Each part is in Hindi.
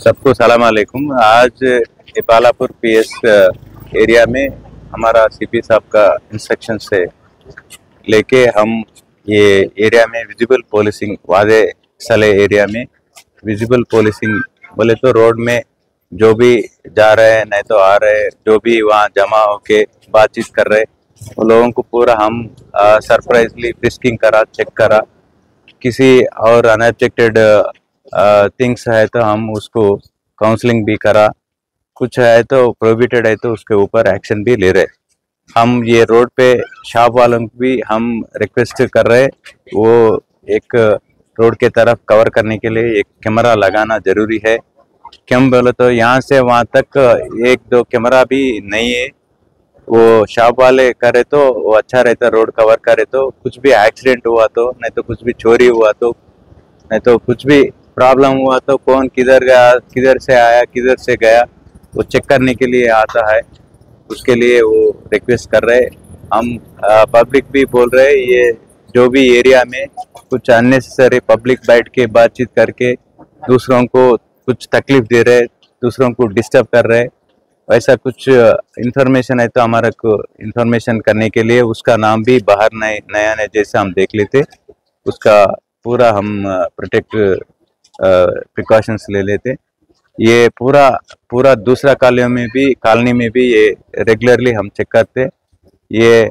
सबको सलाम अलैकुम। आज इबालापुर पीएस एरिया में हमारा सीपी साहब का इंस्ट्रक्शन से लेके हम ये एरिया में विजिबल पोलिसिंग वादे सले एरिया में विजिबल पोलिसिंग बोले तो रोड में जो भी जा रहे हैं नहीं तो आ रहे हैं, जो भी वहाँ जमा होके बातचीत कर रहे वो लोगों को पूरा हम सरप्राइजली फ्रिस्किंग करा, चेक करा। किसी और अनएक्सपेक्टेड थिंग्स है तो हम उसको काउंसलिंग भी करा, कुछ है तो प्रोहिबिटेड है तो उसके ऊपर एक्शन भी ले रहे। हम ये रोड पे शॉप वालों को भी हम रिक्वेस्ट कर रहे, वो एक रोड के तरफ कवर करने के लिए एक कैमरा लगाना जरूरी है। क्यों बोले तो यहाँ से वहाँ तक एक दो कैमरा भी नहीं है, वो शॉप वाले करे तो वो अच्छा रहता, रोड कवर करे तो कुछ भी एक्सीडेंट हुआ तो नहीं तो कुछ भी चोरी हुआ तो नहीं तो कुछ भी प्रॉब्लम हुआ तो कौन किधर गया, किधर से आया, किधर से गया, वो चेक करने के लिए आता है। उसके लिए वो रिक्वेस्ट कर रहे। हम पब्लिक भी बोल रहे ये जो भी एरिया में कुछ अननेसेसरी पब्लिक बैठ के बातचीत करके दूसरों को कुछ तकलीफ दे रहे, दूसरों को डिस्टर्ब कर रहे, वैसा कुछ इंफॉर्मेशन है तो हमारा को इंफॉर्मेशन करने के लिए उसका नाम भी बाहर नया नया जैसे हम देख लेते, उसका पूरा हम प्रोटेक्ट प्रिकॉशंस ले लेते। ये पूरा पूरा दूसरा कॉलोनी में भी ये रेगुलरली हम चेक करते। ये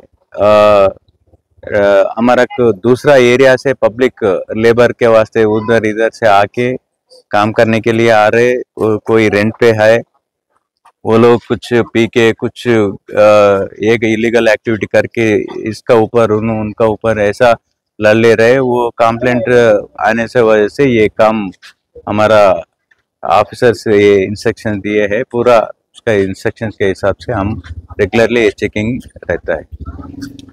हमारा को दूसरा एरिया से पब्लिक लेबर के वास्ते उधर इधर से आके काम करने के लिए आ रहे, कोई रेंट पे है, वो लोग कुछ पी के कुछ एक इलीगल एक्टिविटी करके इसका ऊपर उनका ऊपर ऐसा लड़ ले रहे। वो कंप्लेंट आने से वजह से ये काम हमारा ऑफिसर्स ये इंस्ट्रक्शन दिए हैं, पूरा उसका इंस्ट्रक्शन के हिसाब से हम रेगुलरली चेकिंग रहता है।